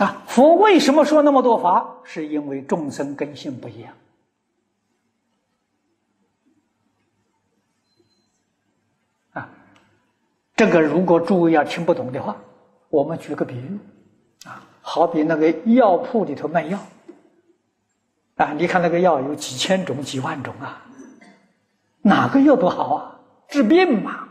佛为什么说那么多法？是因为众生根性不一样。这个如果诸位要听不懂的话，我们举个比喻，好比那个药铺里头卖药，你看那个药有几千种、几万种哪个药都好治病嘛。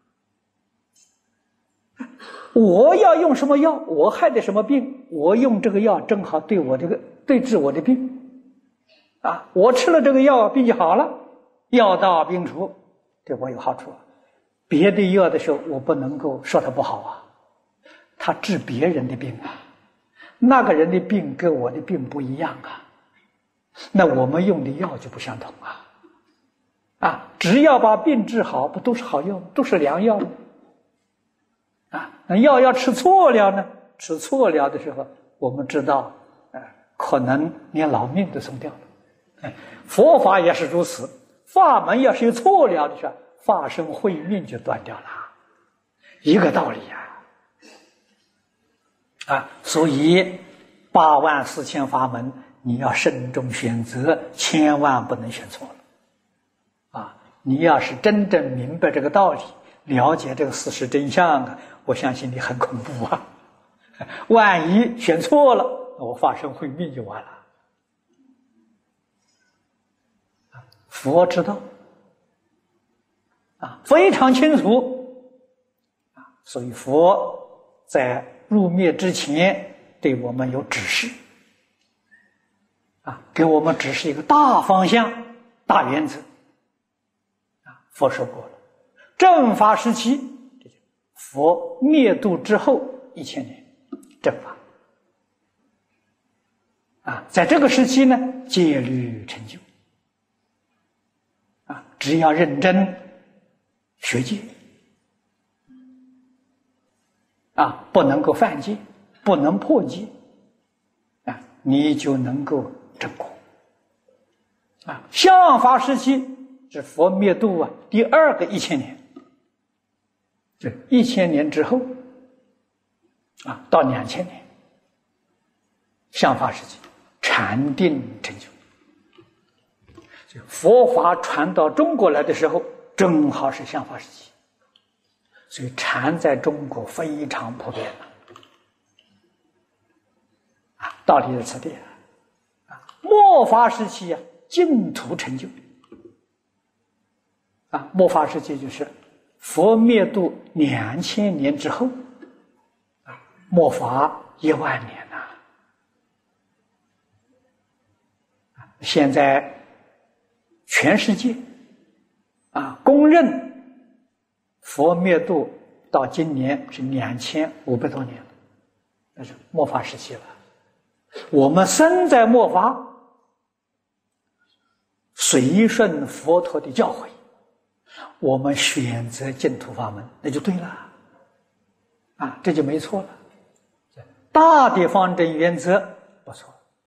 我要用什么药，我害的什么病，我用这个药正好对治我的病，我吃了这个药，病就好了，药到病除，对我有好处。别的药的时候，我不能够说它不好它治别人的病那个人的病跟我的病不一样那我们用的药就不相同只要把病治好，不都是好药吗？都是良药吗？那药要吃错了呢？吃错了的时候，我们知道，可能连老命都送掉了。佛法也是如此，法门要是有错了的时候，法身慧命就断掉了，一个道理所以84000法门，你要慎重选择，千万不能选错了你要是真正明白这个道理，了解这个事实真相我相信你很恐怖万一选错了，我法身慧命就完了。佛知道非常清楚所以佛在入灭之前对我们有指示给我们指示一个大方向、大原则佛说过了，正法时期，佛灭度之后1000年正法在这个时期呢，戒律成就只要认真学戒不能够犯戒，不能破戒你就能够证果相法时期是佛灭度第2个1000年，就1000年之后到2000年，相法时期禅定成就。佛法传到中国来的时候，正好是相法时期，所以禅在中国非常普遍道理在此地末法时期净土成就末法时期就是佛灭度2000年之后末法10000年现在全世界公认佛灭度到今年是2500多年了，那是末法时期了。我们身在末法，随顺佛陀的教诲，我们选择净土法门，那就对了这就没错了。大的方针原则不错。